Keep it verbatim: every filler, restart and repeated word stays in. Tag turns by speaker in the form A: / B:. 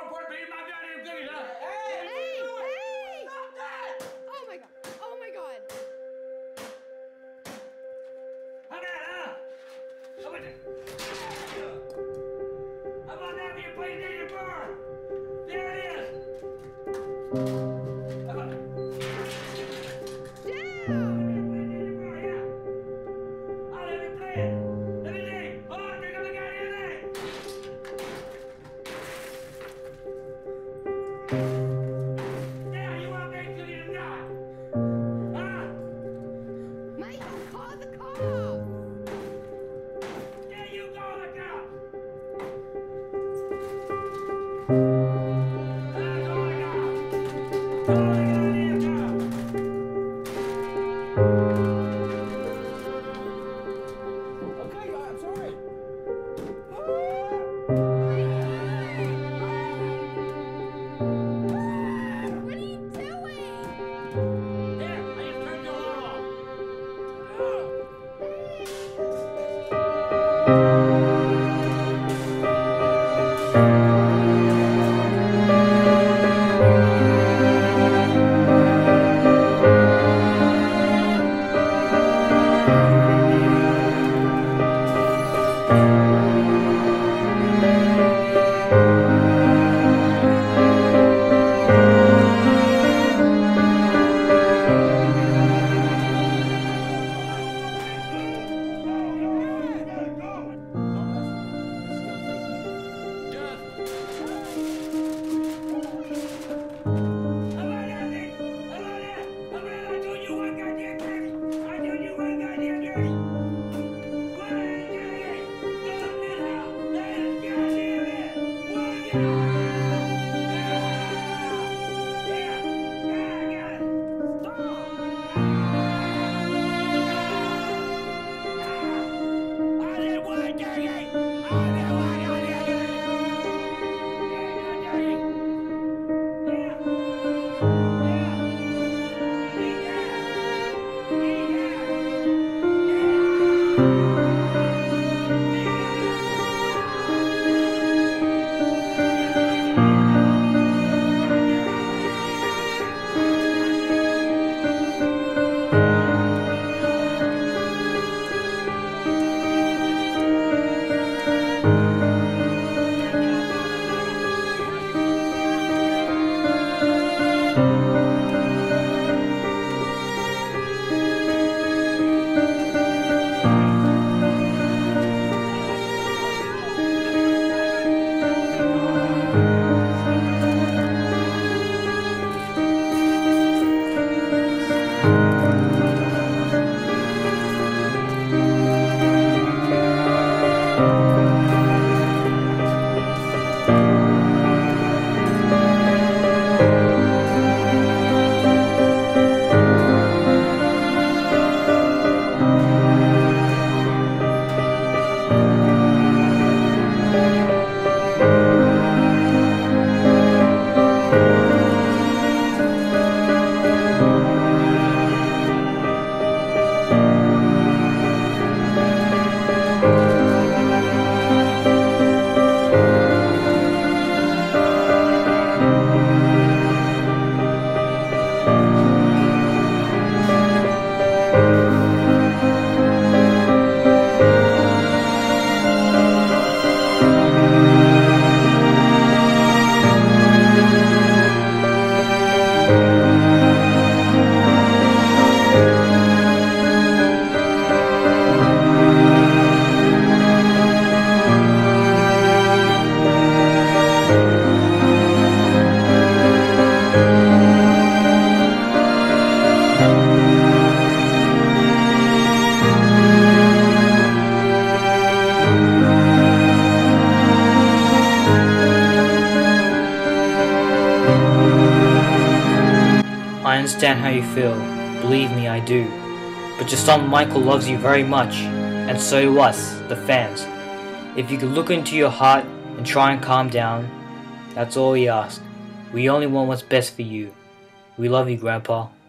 A: more important than my goddamn goodies, huh?
B: Hey!
C: Hey! Hey!
B: Stop that!
C: Oh my god! Oh my god!
A: How about, huh? How about that? How about that being placed in your bar? There it is. How about that?
C: Down! Michael, call the cops!
B: Okay, I'm sorry.
C: What are you doing?
D: I understand how you feel, believe me, I do. But your son Michael loves you very much, and so do us, the fans. If you could look into your heart and try and calm down, that's all we ask. We only want what's best for you. We love you, Grandpa.